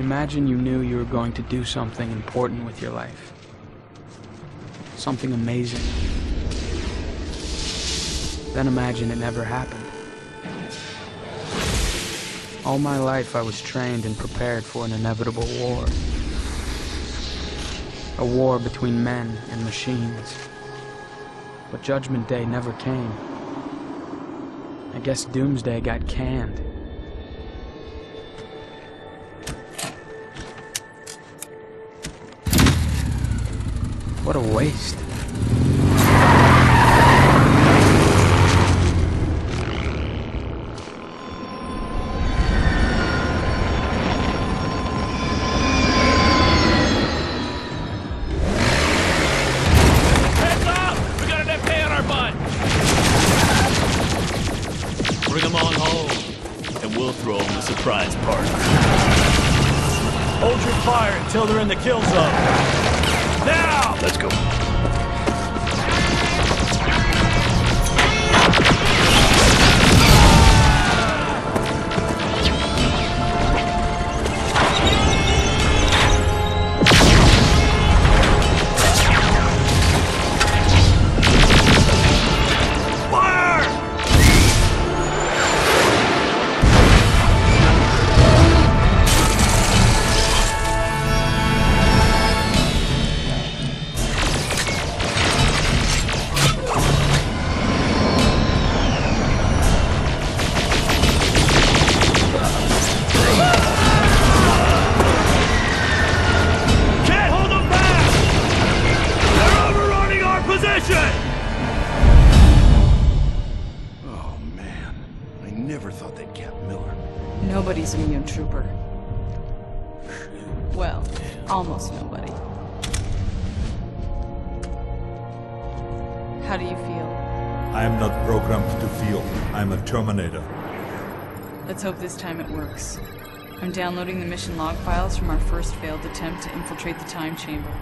Imagine you knew you were going to do something important with your life. Something amazing. Then imagine it never happened. All my life I was trained and prepared for an inevitable war. A war between men and machines. But Judgment Day never came. I guess Doomsday got canned. What a waste. Bring them on home, and we'll throw them a surprise party. Hold your fire until they're in the kill zone. Now! Let's go. Oh man, I never thought they'd cap Miller. Nobody's immune, Trooper. Well, almost nobody. How do you feel? I am not programmed to feel. I am a Terminator. Let's hope this time it works. I'm downloading the mission log files from our first failed attempt to infiltrate the time chamber.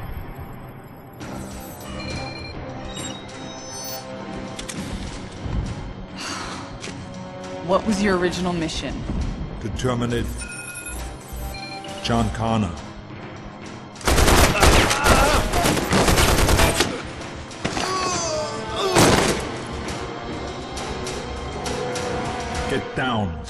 What was your original mission? To terminate John Connor. Get down.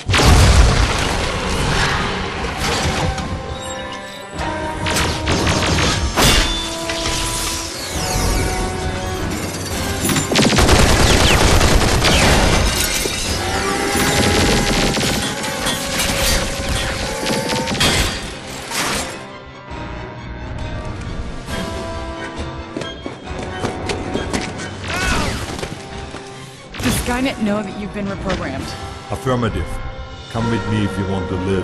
Does Skynet know that you've been reprogrammed? Affirmative. Come with me if you want to live.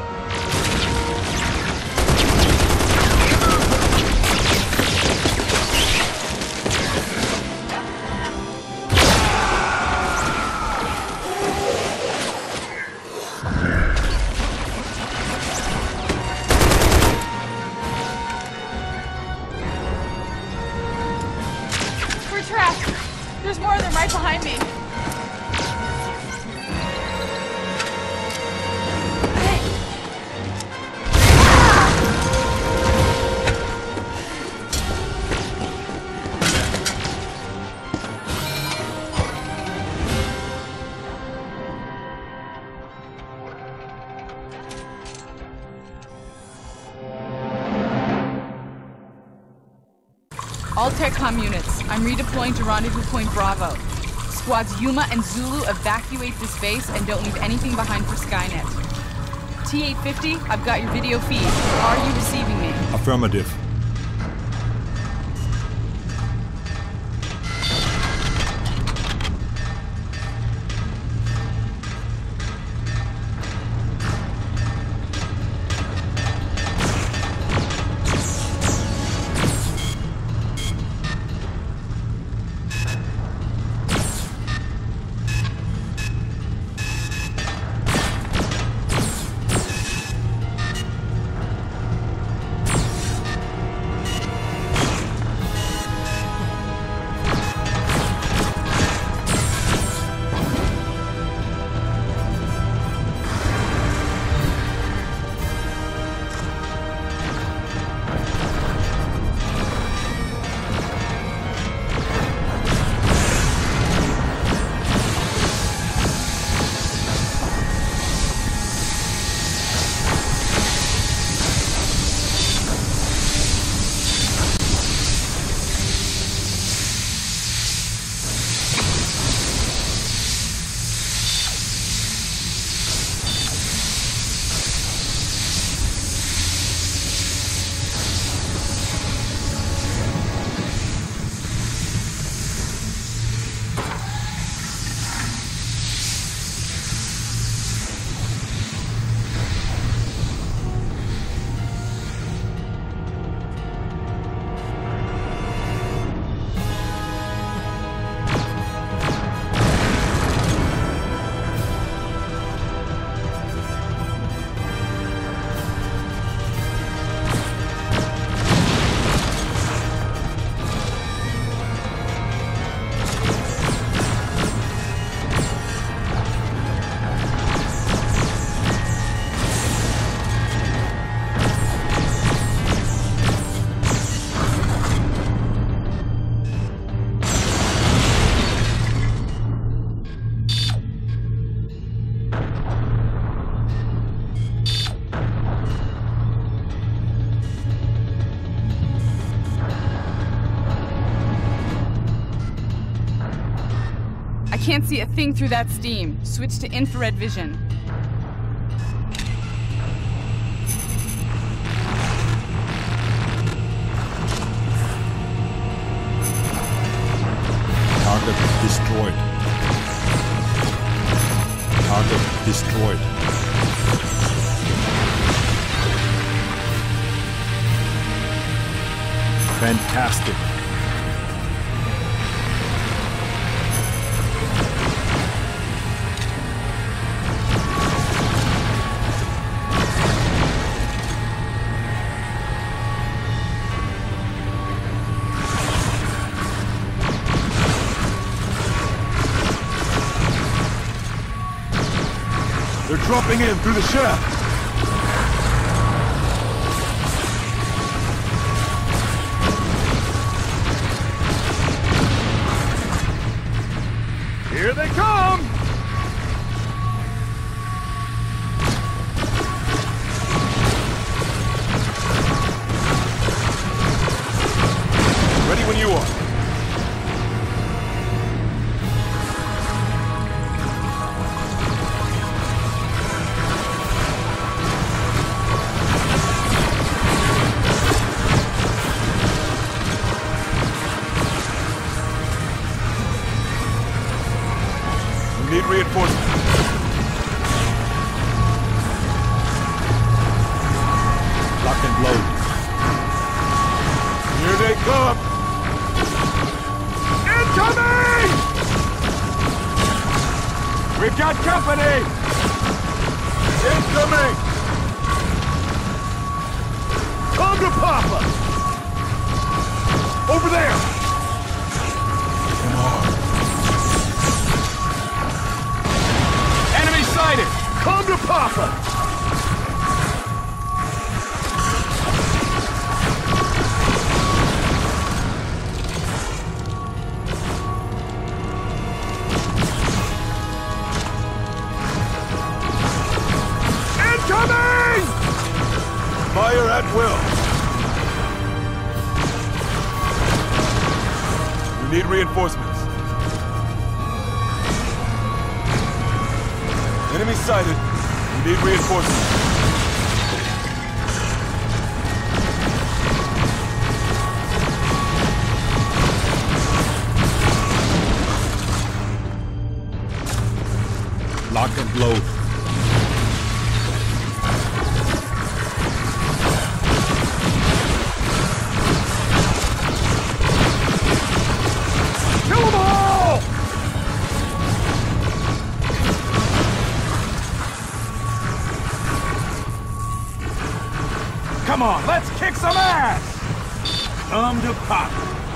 We're trapped! There's more of them right behind me! All TechCom units, I'm redeploying to Rendezvous Point Bravo. Squads Yuma and Zulu evacuate this base and don't leave anything behind for Skynet. T-850, I've got your video feed. Are you receiving me? Affirmative. can't see a thing through that steam. Switch to infrared vision. Target destroyed. Target destroyed. Fantastic. They're dropping in through the shaft. Here they come! Ready when you are. Need reinforcements. Lock and load. Here they come! Incoming! We've got company! Incoming! Come to Papa! Over there! Come on. Enemy sighted! Come to Papa! Incoming! Fire at will. We need reinforcements. Enemy sighted. We need reinforcements. Lock and load. Kill them all! Come on, let's kick some ass! Come to Papa.